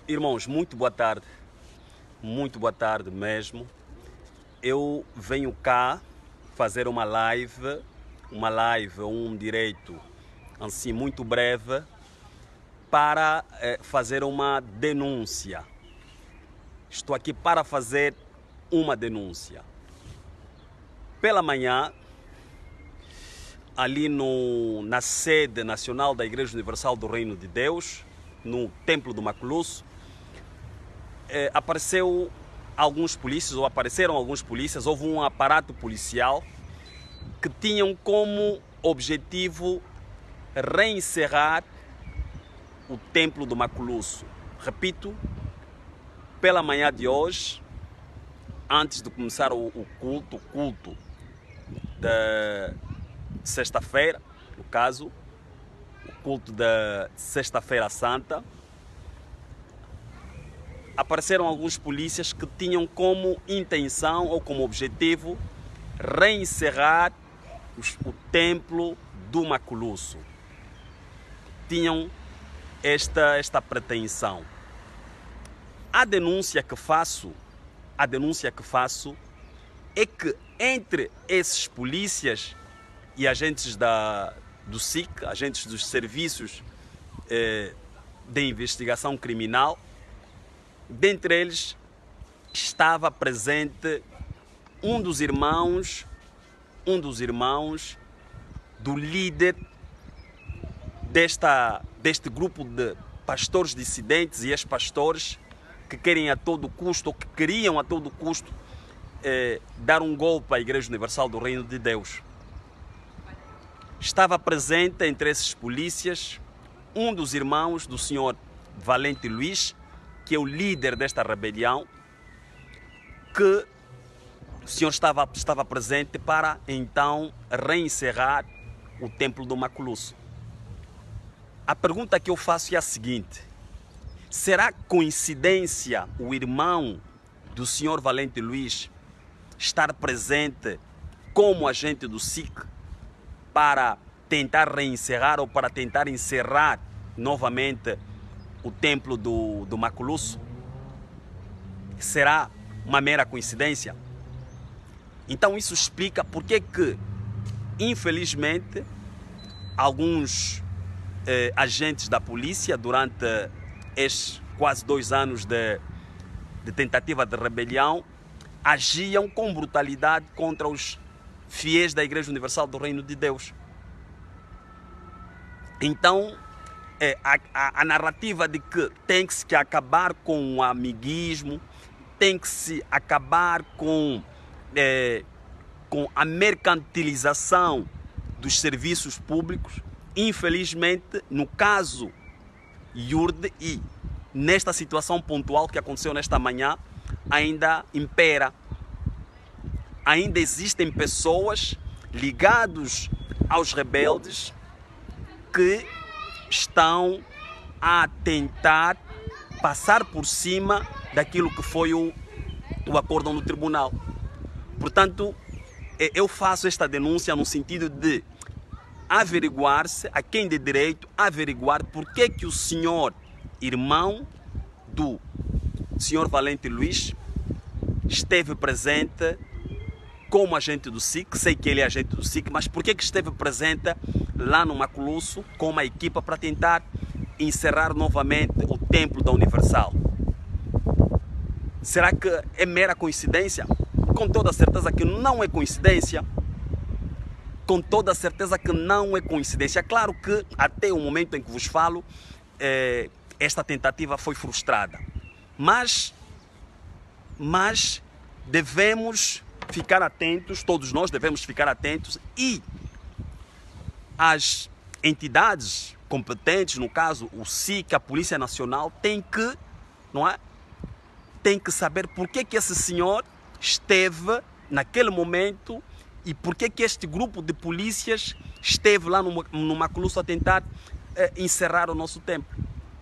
Irmãos, muito boa tarde mesmo. Eu venho cá fazer uma live, um direito assim muito breve para fazer uma denúncia. Estou aqui para fazer uma denúncia. Pela manhã, ali na sede nacional da Igreja Universal do Reino de Deus, no Templo do Maculusso, apareceram alguns polícias, houve um aparato policial que tinham como objetivo reencerrar o Templo do Maculusso. Repito, pela manhã de hoje, antes de começar o culto da sexta-feira, no caso, o culto da Sexta-feira Santa, apareceram alguns polícias que tinham como intenção ou como objetivo reencerrar o Templo do Maculusso. Tinham esta pretensão. A denúncia que faço é que entre esses polícias e agentes do SIC, agentes dos serviços de investigação criminal, dentre eles estava presente um dos irmãos do líder deste grupo de pastores dissidentes e ex-pastores que querem a todo custo, ou que queriam a todo custo, dar um golpe à Igreja Universal do Reino de Deus. Estava presente entre esses polícias um dos irmãos do senhor Valente Luís, que é o líder desta rebelião, que o senhor estava presente para então reencerrar o Templo do Maculusso. A pergunta que eu faço é a seguinte: será coincidência o irmão do senhor Valente Luís estar presente como agente do SIC para tentar reencerrar ou para tentar encerrar novamente o Templo do Maculusso? Será uma mera coincidência? Então isso explica porque que, infelizmente, alguns agentes da polícia, durante estes quase 2 anos de tentativa de rebelião, agiam com brutalidade contra os fiéis da Igreja Universal do Reino de Deus. Então, a narrativa de que tem que se acabar com o amiguismo, tem que se acabar com a mercantilização dos serviços públicos, infelizmente, no caso Iurde e nesta situação pontual que aconteceu nesta manhã, ainda impera. Ainda existem pessoas ligadas aos rebeldes que estão a tentar passar por cima daquilo que foi o acórdão do tribunal. Portanto, eu faço esta denúncia no sentido de averiguar-se, a quem de direito, averiguar porque que o senhor irmão do senhor Valente Luís esteve presente como agente do SIC. Sei que ele é agente do SIC, mas por que esteve presente lá no Maculusso com uma equipa para tentar encerrar novamente o Templo da Universal? Será que é mera coincidência? Com toda certeza que não é coincidência. Com toda certeza que não é coincidência. Claro que até o momento em que vos falo, esta tentativa foi frustrada. Mas devemos ficar atentos, todos nós devemos ficar atentos, e as entidades competentes, no caso o SIC, a Polícia Nacional, tem que saber por que esse senhor esteve naquele momento e por que este grupo de polícias esteve lá no Maculusso a tentar encerrar o nosso templo.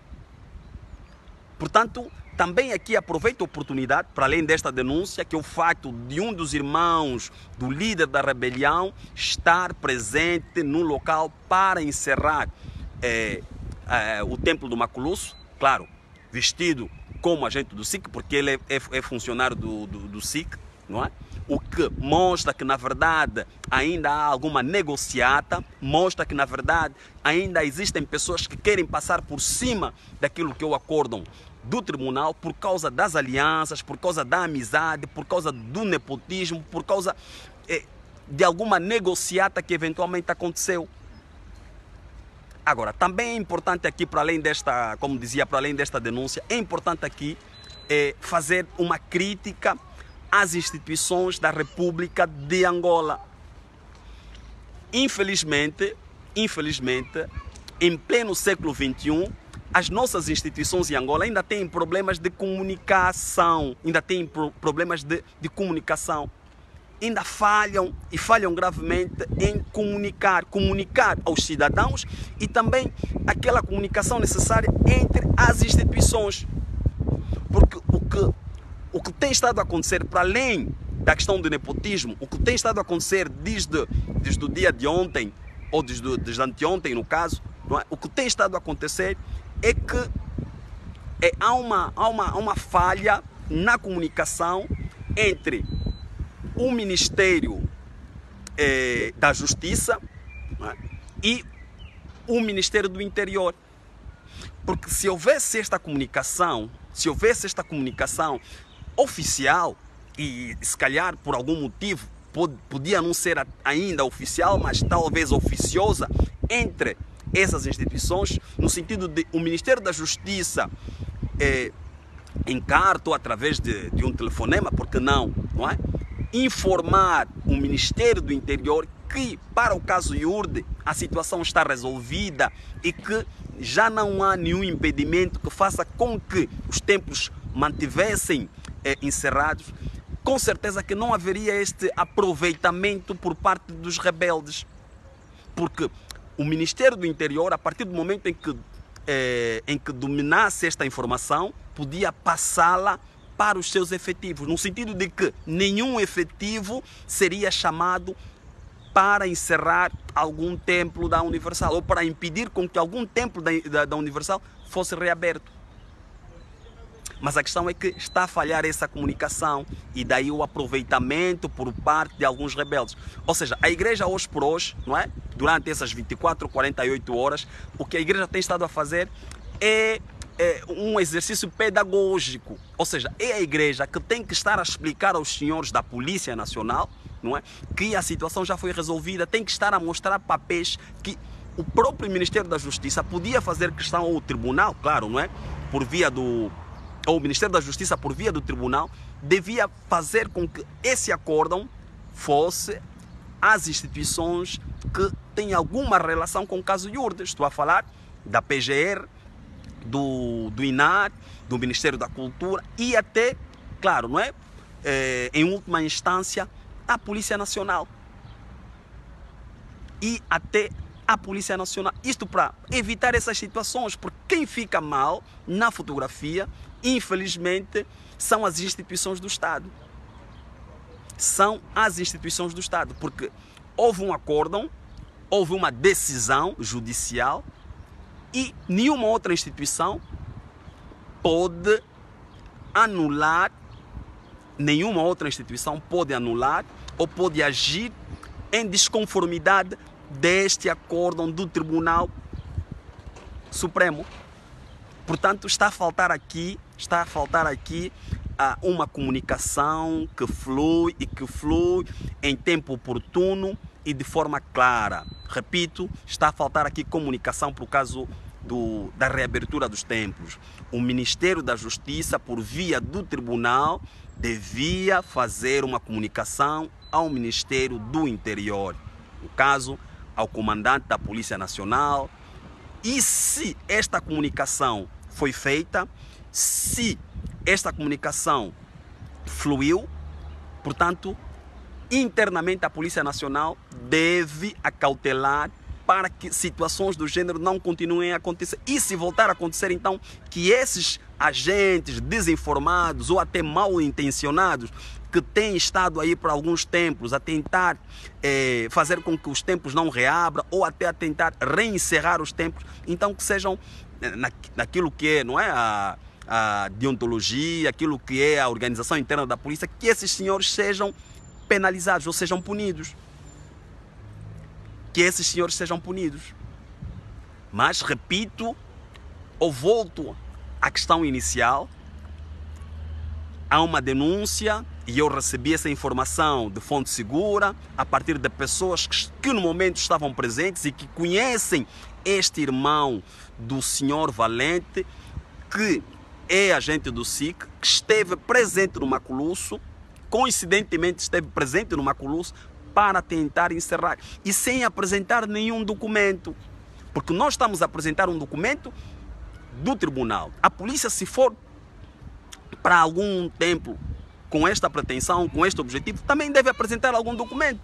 Portanto, também aqui aproveito a oportunidade, para além desta denúncia, que é o facto de um dos irmãos do líder da rebelião estar presente no local para encerrar o Templo do Maculusso. Claro, vestido como agente do SIC, porque ele é funcionário do SIC, não é? O que mostra que, na verdade, ainda há alguma negociata, mostra que, na verdade, ainda existem pessoas que querem passar por cima daquilo que é o acórdão do tribunal por causa das alianças, por causa da amizade, por causa do nepotismo, por causa de alguma negociata que eventualmente aconteceu. Agora, também é importante aqui, para além desta, como dizia, para além desta denúncia, é importante aqui fazer uma crítica às instituições da República de Angola. Infelizmente, em pleno século XXI, as nossas instituições em Angola ainda têm problemas de comunicação, ainda falham e falham gravemente em comunicar aos cidadãos e também aquela comunicação necessária entre as instituições. Porque o que tem estado a acontecer, para além da questão do nepotismo, o que tem estado a acontecer desde o dia de ontem, ou desde anteontem no caso, não é? O que tem estado a acontecer é que há uma falha na comunicação entre o Ministério da Justiça, não é? E o Ministério do Interior. Porque se houvesse esta comunicação oficial, e se calhar por algum motivo podia não ser ainda oficial, mas talvez oficiosa, entre essas instituições, no sentido de o Ministério da Justiça em carta ou através de um telefonema, porque não é? Informar o Ministério do Interior que, para o caso Iurde, a situação está resolvida e que já não há nenhum impedimento que faça com que os templos mantivessem encerrados. Com certeza que não haveria este aproveitamento por parte dos rebeldes, porque o Ministério do Interior, a partir do momento em que dominasse esta informação, podia passá-la para os seus efetivos, no sentido de que nenhum efetivo seria chamado para encerrar algum templo da Universal ou para impedir com que algum templo da Universal fosse reaberto. Mas a questão é que está a falhar essa comunicação e daí o aproveitamento por parte de alguns rebeldes. Ou seja, a igreja hoje por hoje, não é? Durante essas 24, 48 horas, o que a igreja tem estado a fazer é um exercício pedagógico. Ou seja, é a igreja que tem que estar a explicar aos senhores da Polícia Nacional, não é? Que a situação já foi resolvida, tem que estar a mostrar papéis que o próprio Ministério da Justiça podia fazer questão ao tribunal, claro, não é? Por via ou o Ministério da Justiça, por via do tribunal, devia fazer com que esse acórdão fosse às instituições que têm alguma relação com o caso Iurde. Estou a falar da PGR, do INAR, do Ministério da Cultura e até, claro, não é? Em última instância, a Polícia Nacional. E até a Polícia Nacional. Isto para evitar essas situações, porque quem fica mal na fotografia, infelizmente, são as instituições do Estado. São as instituições do Estado, porque houve um acórdão, houve uma decisão judicial e nenhuma outra instituição pode anular, ou pode agir em desconformidade deste acórdão do Tribunal Supremo. Portanto, está a faltar aqui uma comunicação que flui em tempo oportuno e de forma clara. Repito, está a faltar aqui comunicação para o caso da reabertura dos templos. O Ministério da Justiça, por via do Tribunal, devia fazer uma comunicação ao Ministério do Interior, no caso, ao comandante da Polícia Nacional. E se esta comunicação foi feita, se esta comunicação fluiu, portanto, internamente a Polícia Nacional deve acautelar para que situações do gênero não continuem a acontecer. E se voltar a acontecer, então, que esses agentes desinformados ou até mal intencionados que têm estado aí por alguns templos a tentar fazer com que os templos não reabram ou até a tentar reencerrar os templos, então que sejam naquilo que é, não é, a deontologia, aquilo que é a organização interna da polícia, que esses senhores sejam penalizados ou sejam punidos. Que esses senhores sejam punidos. Mas, repito, ou volto à questão inicial, há uma denúncia e eu recebi essa informação de fonte segura, a partir de pessoas que no momento estavam presentes e que conhecem este irmão do senhor Valente, que é agente do SIC, que esteve presente no Maculusso, coincidentemente esteve presente no Maculusso para tentar encerrar e sem apresentar nenhum documento, porque nós estamos a apresentar um documento do tribunal. A polícia, se for para algum templo com esta pretensão, com este objetivo, também deve apresentar algum documento.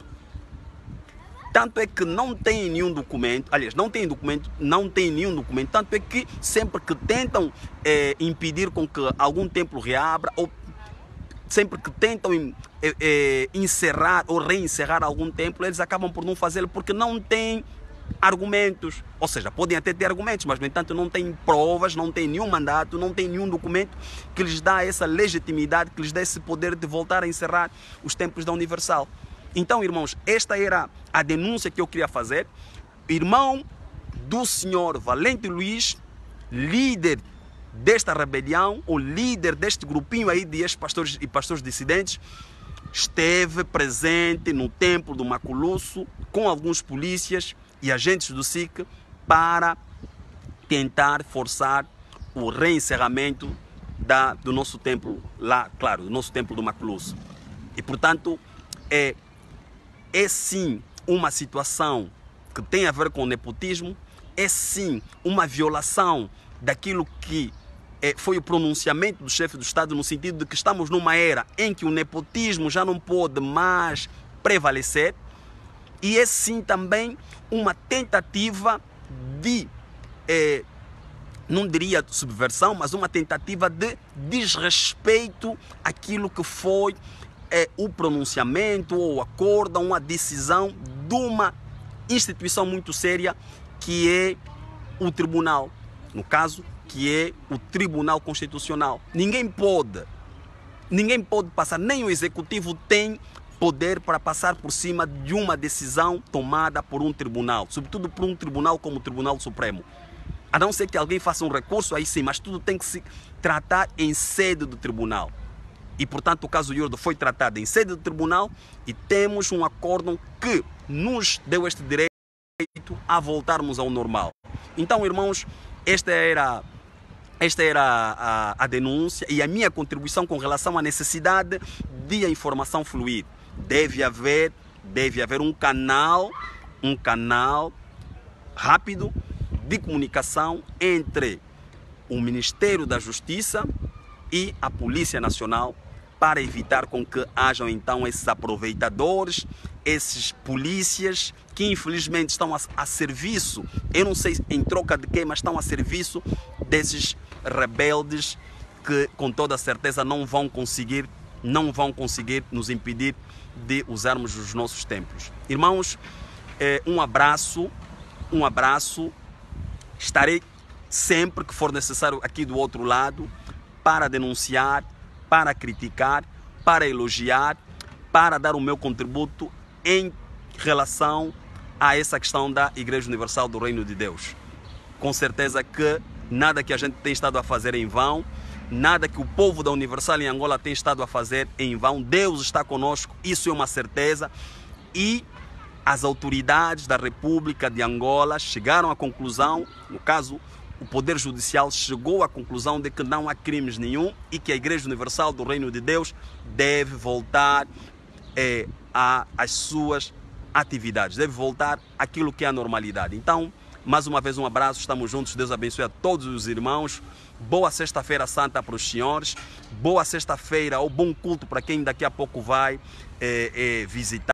Tanto é que não tem nenhum documento, aliás, não tem nenhum documento, tanto é que sempre que tentam impedir com que algum templo reabra, ou sempre que tentam encerrar ou reencerrar algum templo, eles acabam por não fazê-lo porque não têm argumentos. Ou seja, podem até ter argumentos, mas no entanto não têm provas, não têm nenhum mandato, não têm nenhum documento que lhes dá essa legitimidade, que lhes dá esse poder de voltar a encerrar os templos da Universal. Então, irmãos, esta era a denúncia que eu queria fazer. Irmão do senhor Valente Luiz, líder desta rebelião, o líder deste grupinho aí de ex-pastores e pastores dissidentes, esteve presente no templo do Maculusso com alguns polícias e agentes do SIC para tentar forçar o reencerramento do nosso templo lá, claro, do nosso templo do Maculusso. E, portanto, é sim uma situação que tem a ver com o nepotismo, é sim uma violação daquilo que foi o pronunciamento do chefe do Estado, no sentido de que estamos numa era em que o nepotismo já não pode mais prevalecer, e é sim também uma tentativa de, não diria subversão, mas uma tentativa de desrespeito àquilo que foi o pronunciamento ou o acordo, uma decisão de uma instituição muito séria que é o tribunal, no caso, que é o Tribunal Constitucional. Ninguém pode passar, nem o Executivo tem poder para passar por cima de uma decisão tomada por um tribunal, sobretudo por um tribunal como o Tribunal Supremo. A não ser que alguém faça um recurso, aí sim, mas tudo tem que se tratar em sede do tribunal. E, portanto, o caso Yurdo foi tratado em sede do tribunal e temos um acordo que nos deu este direito a voltarmos ao normal. Então, irmãos, esta era a denúncia e a minha contribuição com relação à necessidade de a informação fluir. Deve haver um canal rápido de comunicação entre o Ministério da Justiça e a Polícia Nacional para evitar com que hajam então esses aproveitadores, esses polícias que infelizmente estão a serviço, eu não sei em troca de quê, mas estão a serviço desses rebeldes que com toda certeza não vão conseguir nos impedir de usarmos os nossos templos. Irmãos, um abraço, estarei sempre que for necessário aqui do outro lado para denunciar, para criticar, para elogiar, para dar o meu contributo em relação a essa questão da Igreja Universal do Reino de Deus. Com certeza que nada que a gente tem estado a fazer em vão, nada que o povo da Universal em Angola tem estado a fazer em vão. Deus está conosco, isso é uma certeza. E as autoridades da República de Angola chegaram à conclusão, no caso, o Poder Judicial chegou à conclusão de que não há crimes nenhum e que a Igreja Universal do Reino de Deus deve voltar às suas atividades, deve voltar àquilo que é a normalidade. Então, mais uma vez um abraço, estamos juntos, Deus abençoe a todos os irmãos. Boa Sexta-feira Santa para os senhores, boa sexta-feira ou bom culto para quem daqui a pouco vai visitar.